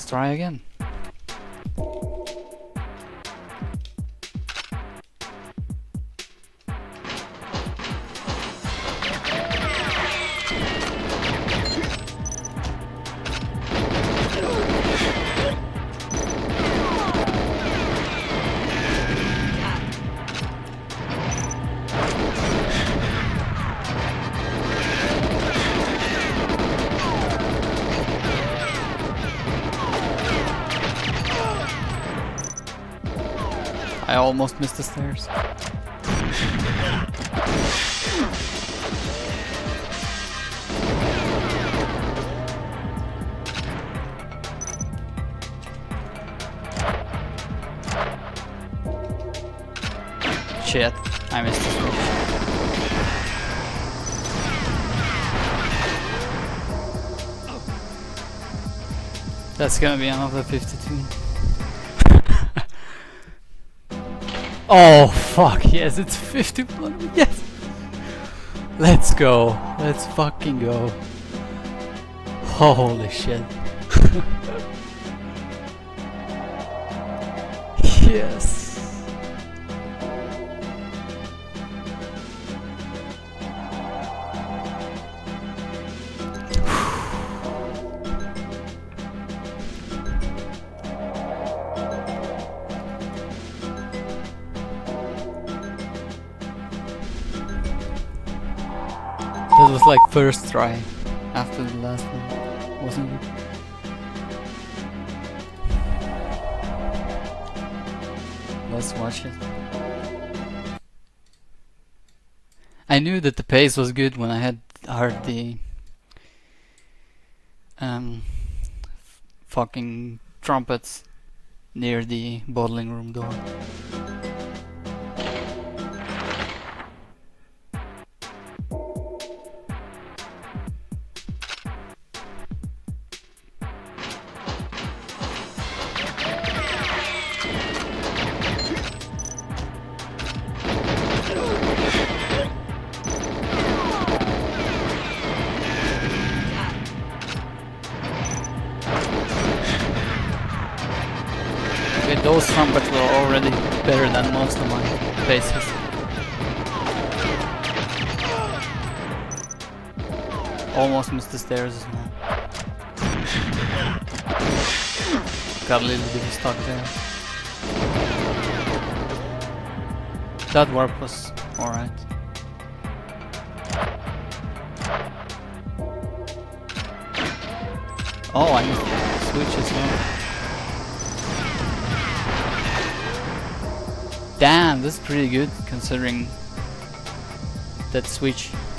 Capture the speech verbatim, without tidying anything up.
let's try again. I almost missed the stairs. Shit, I missed the stairs. That's gonna be another fifty-two. Oh fuck, yes, it's fifty-one, yes! Let's go, let's fucking go. Holy shit. Yes. That was like first try after the last one, wasn't it? Let's watch it. I knew that the pace was good when I had heard the um, fucking trumpets near the bottling room door. Okay, those trumpets were already better than most of my bases. Almost missed the stairs as well. Got a little bit stuck there. That warp was alright. Oh, I missed the switch as well. Damn, that's pretty good considering that switch